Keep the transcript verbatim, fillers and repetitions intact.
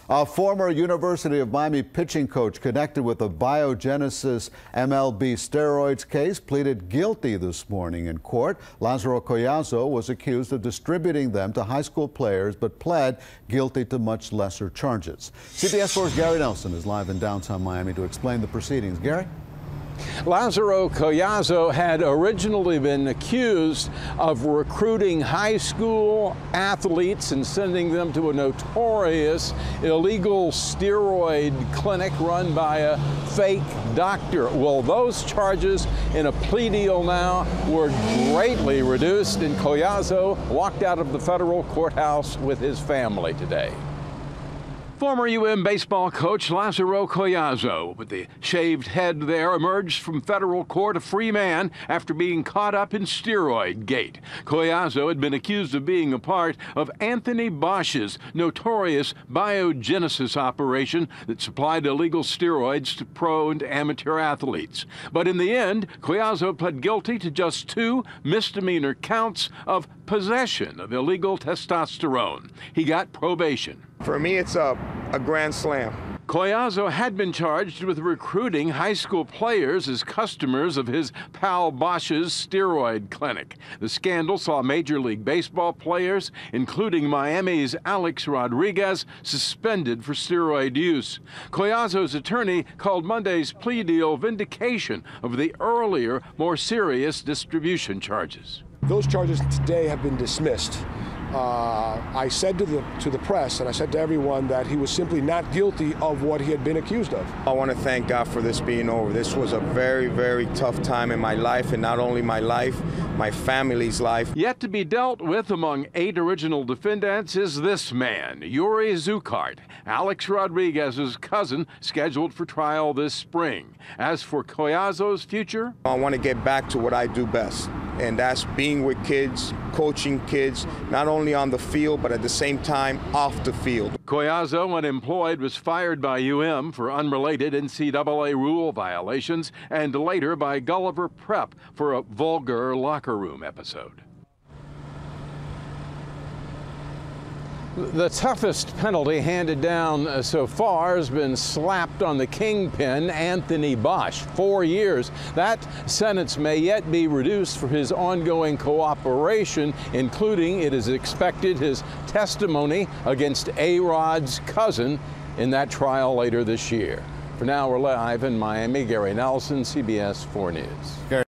A former University of Miami pitching coach connected with the biogenesis M L B steroids case pleaded guilty this morning in court. Lázaro Collazo was accused of distributing them to high school players, but pled guilty to much lesser charges. C B S four's Gary Nelson is live in downtown Miami to explain the proceedings. Gary? Lázaro Collazo had originally been accused of recruiting high school athletes and sending them to a notorious illegal steroid clinic run by a fake doctor. Well, those charges in a plea deal now were greatly reduced, and Collazo walked out of the federal courthouse with his family today. Former U M baseball coach Lázaro Collazo, with the shaved head there, emerged from federal court a free man after being caught up in steroid gate. Collazo had been accused of being a part of Anthony Bosch's notorious biogenesis operation that supplied illegal steroids to pro and amateur athletes. But in the end, Collazo pled guilty to just two misdemeanor counts of possession of illegal testosterone. He got probation. For me, it's a, a grand slam. Collazo had been charged with recruiting high school players as customers of his pal Bosch's steroid clinic. The scandal saw Major League Baseball players, including Miami's Alex Rodriguez, suspended for steroid use. Collazo's attorney called Monday's plea deal vindication of the earlier, more serious distribution charges. Those charges today have been dismissed. Uh, I said to the to the press and I said to everyone that he was simply not guilty of what he had been accused of. I want to thank God for this being over. This was a very, very tough time in my life, and not only my life, my family's life. Yet to be dealt with among eight original defendants is this man, Yuri Zukart, Alex Rodriguez's cousin, scheduled for trial this spring. As for Collazo's future, I want to get back to what I do best, and that's being with kids, coaching kids, not only on the field, but at the same time off the field. Collazo, when employed, was fired by U M for unrelated N C double A rule violations, and later by Gulliver Prep for a vulgar locker room episode. The toughest penalty handed down so far has been slapped on the kingpin, Anthony Bosch, four years. That sentence may yet be reduced for his ongoing cooperation, including, it is expected, his testimony against A-Rod's cousin in that trial later this year. For now, we're live in Miami. Gary Nelson, C B S four News.